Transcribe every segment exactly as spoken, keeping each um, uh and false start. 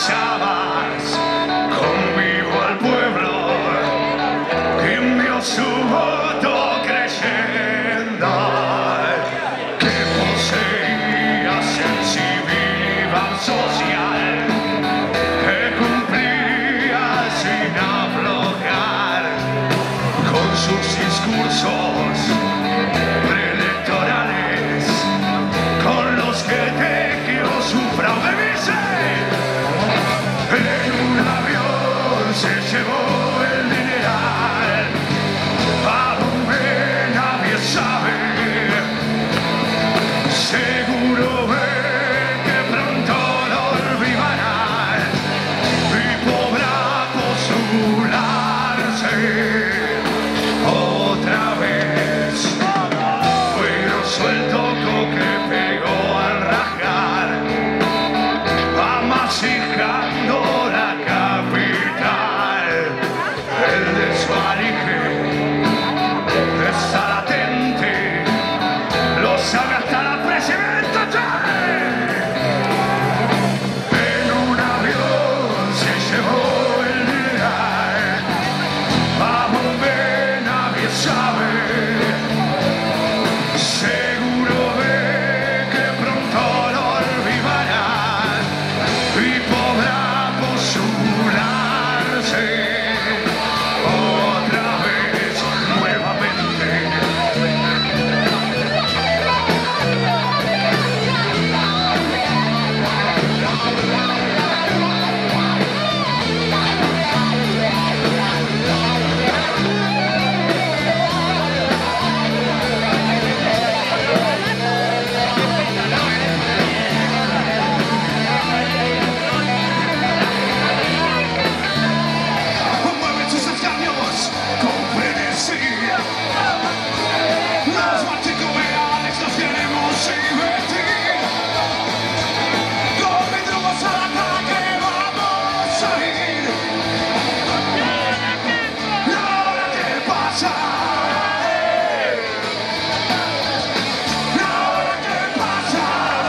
pensabas, convivo al pueblo que envió su voto creyendo que poseía sensibilidad social, que cumplía sin aflojar con sus discursos preelectorales, con los que tejió su fraude. En un avión se llevó el mineral, a donde nadie sabe. Seguro ve que pronto lo olvidarán y podrá postularse otra vez. Fue grosso el toco que pegó al rajar, amasijando la capital. El desvalije está latente, lo sabe hasta la presidenta. En un avión se llevó el mineral, a donde nadie sabe. Seguro ve que pronto lo olvidarán y podrá postularse otra vez nuevamente. Mueven sus escaños con frenesí. Los anticomerales los queremos invertir. Con vidrios al ataque vamos a ir. ¿Y ahora qué pasa? ¿Y ahora qué pasa?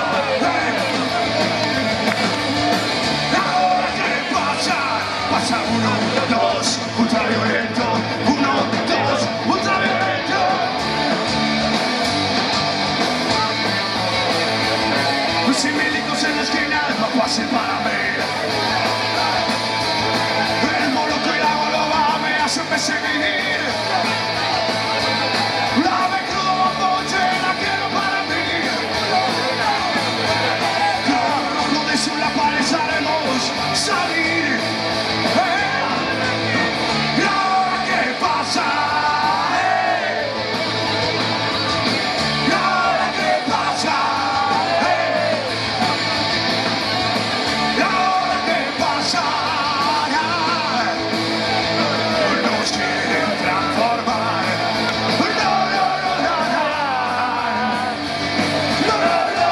¿Y ahora qué pasa? Pasa uno, dos, ultraviolento. Uno, dos, ultraviolento. Sin milicos en la esquina, no fácil para mí. El moloco y la goloba me hacen perseguir. La ave crudo bomboche la quiero para mí. Con rojo de sur la pared haremos salir. ¿Y ahora qué pasa? ¿Y ahora qué pasa? ¿Y ahora qué pasa? Nos quieren transformar. No, no, no, no, no. No, no, no,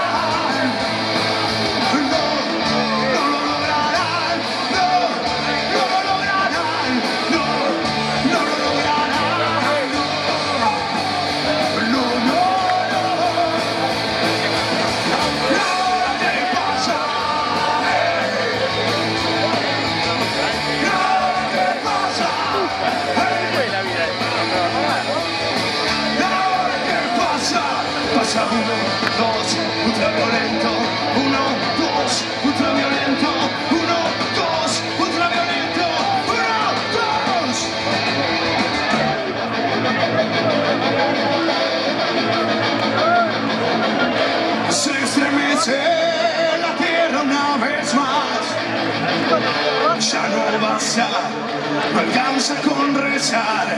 no. No, no lo lograrán. No, no lo lograrán. No, no lo lograrán. No, no, no. ¿Y ahora qué pasa? ¿Y ahora qué pasa? ¿Y ahora qué pasa? Pasa uno, dos, ultraviolento. Uno, dos, ultraviolento. Uno, dos, ultraviolento. Uno, dos. Se estremece la tierra una vez más. Ya no basta, no alcanza con rezar.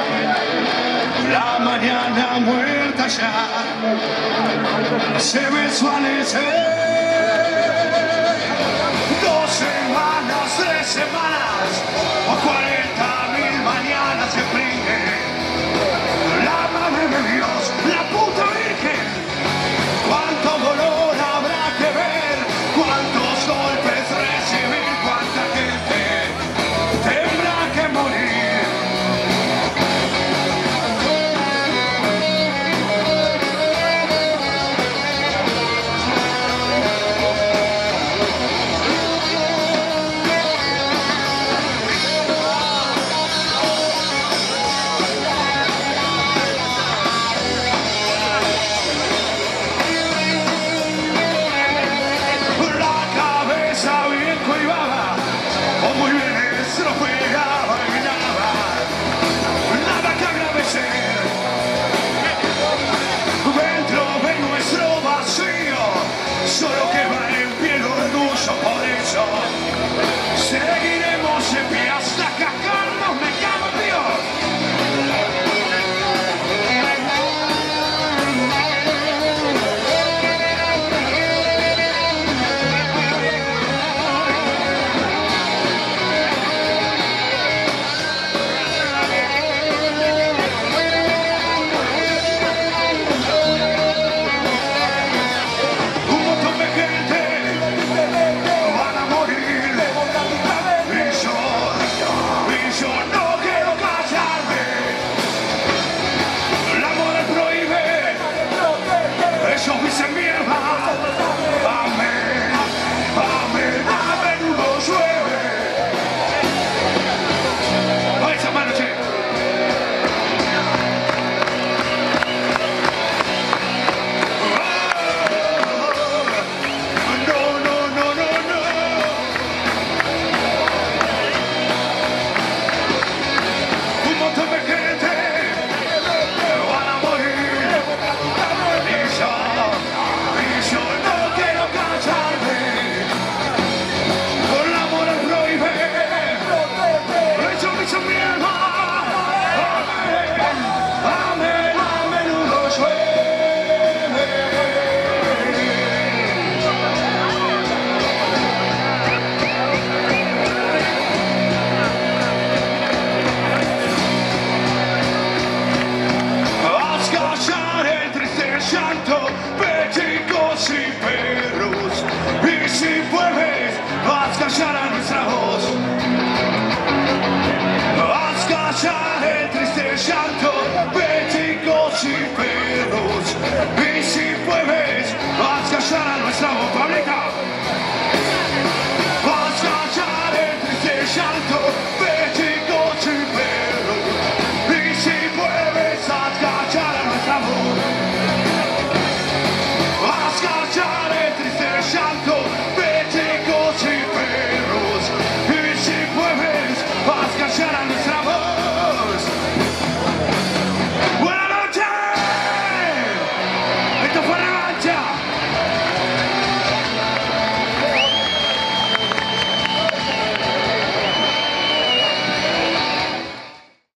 La mañana muerta ya se me desvanece.